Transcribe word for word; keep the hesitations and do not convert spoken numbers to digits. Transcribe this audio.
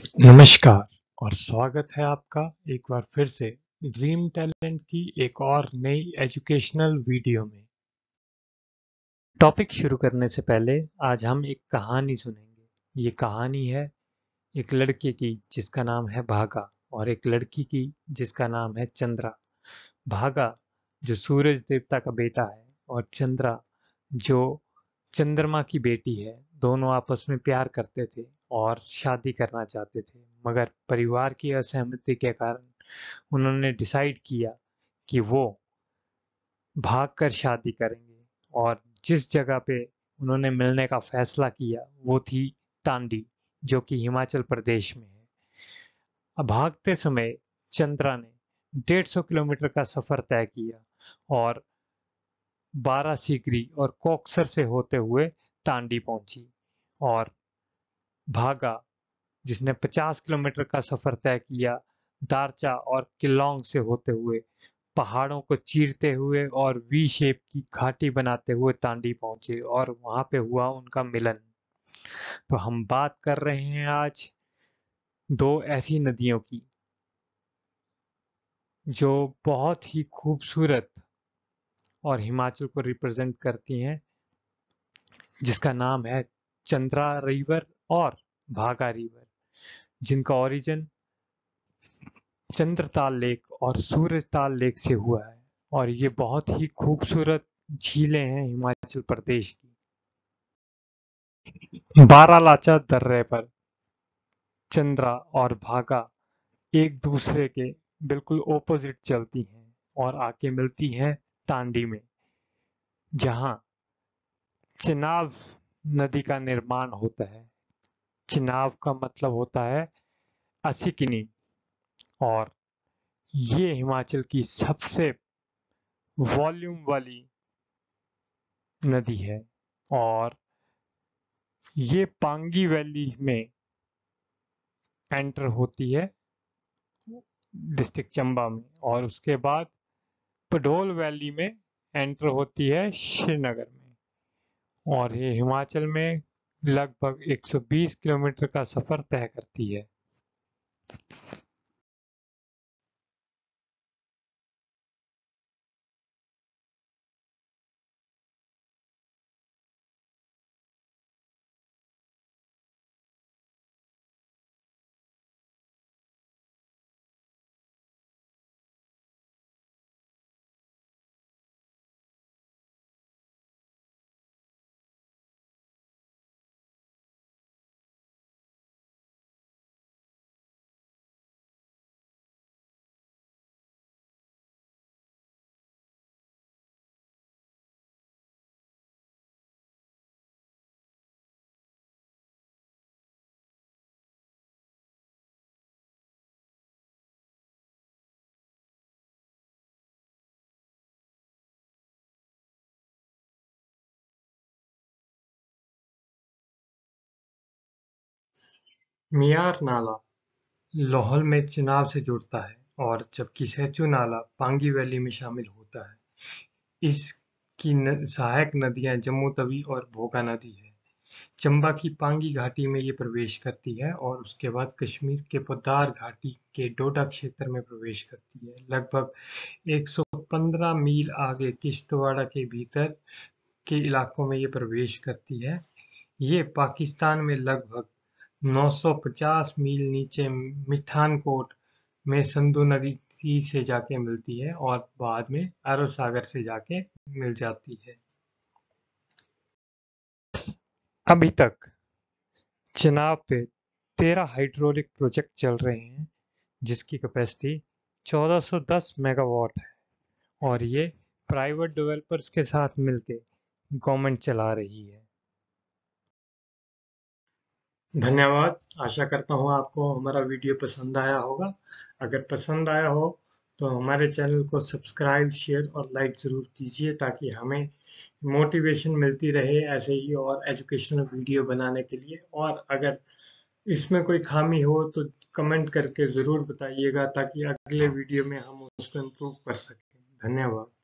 नमस्कार और स्वागत है आपका एक बार फिर से ड्रीम टैलेंट की एक और नई एजुकेशनल वीडियो में। टॉपिक शुरू करने से पहले आज हम एक कहानी सुनेंगे। ये कहानी है एक लड़के की जिसका नाम है भागा और एक लड़की की जिसका नाम है चंद्रा। भागा जो सूरज देवता का बेटा है और चंद्रा जो चंद्रमा की बेटी है, दोनों आपस में प्यार करते थे और शादी करना चाहते थे, मगर परिवार की असहमति के कारण उन्होंने डिसाइड किया कि वो भागकर शादी करेंगे। और जिस जगह पे उन्होंने मिलने का फैसला किया वो थी तांडी, जो कि हिमाचल प्रदेश में है। अब भागते समय चंद्रा ने डेढ़ सौ किलोमीटर का सफर तय किया और बारह सीकरी और कोक्सर से होते हुए तांडी पहुंची। और भागा जिसने पचास किलोमीटर का सफर तय किया दारचा और किलोंग से होते हुए, पहाड़ों को चीरते हुए और वी शेप की घाटी बनाते हुए तांडी पहुंचे और वहां पे हुआ उनका मिलन। तो हम बात कर रहे हैं आज दो ऐसी नदियों की जो बहुत ही खूबसूरत और हिमाचल को रिप्रेजेंट करती हैं, जिसका नाम है चंद्रा रिवर और भागा रिवर, जिनका ओरिजिन चंद्रताल लेक और सूरजताल लेक से हुआ है। और ये बहुत ही खूबसूरत झीलें हैं हिमाचल प्रदेश की। बारालाचा दर्रे पर चंद्रा और भागा एक दूसरे के बिल्कुल ओपोजिट चलती हैं और आके मिलती हैं तांडी में, जहां चिनाब नदी का निर्माण होता है। चिनाब का मतलब होता है असिकिनी, और ये हिमाचल की सबसे वॉल्यूम वाली नदी है। और ये पांगी वैली में एंटर होती है डिस्ट्रिक्ट चंबा में, और उसके बाद पडोल वैली में एंटर होती है श्रीनगर में। और ये हिमाचल में लगभग एक सौ बीस किलोमीटर का सफर तय करती है। मियार नाला लाहौल में चिनाब से जुड़ता है, और जबकि सेचू नाला पांगी वैली में शामिल होता है। इसकी न, सहायक नदियां जम्मू तवी और भोगा नदी है। चंबा की पांगी घाटी में ये प्रवेश करती है और उसके बाद कश्मीर के पोद्दार घाटी के डोडा क्षेत्र में प्रवेश करती है। लगभग एक सौ पंद्रह मील आगे किश्तवाड़ के भीतर के इलाकों में ये प्रवेश करती है। ये पाकिस्तान में लगभग नौ सौ पचास मील नीचे मिठानकोट में सिंधु नदी से जाके मिलती है और बाद में अरब सागर से जाके मिल जाती है। अभी तक चिनाब पे तेरह हाइड्रोलिक प्रोजेक्ट चल रहे हैं, जिसकी कैपेसिटी चौदह सौ दस मेगावाट है, और ये प्राइवेट डेवलपर्स के साथ मिलके गवर्नमेंट चला रही है। धन्यवाद। आशा करता हूँ आपको हमारा वीडियो पसंद आया होगा। अगर पसंद आया हो तो हमारे चैनल को सब्सक्राइब, शेयर और लाइक ज़रूर कीजिए, ताकि हमें मोटिवेशन मिलती रहे ऐसे ही और एजुकेशनल वीडियो बनाने के लिए। और अगर इसमें कोई खामी हो तो कमेंट करके ज़रूर बताइएगा, ताकि अगले वीडियो में हम उसको इम्प्रूव कर सकें। धन्यवाद।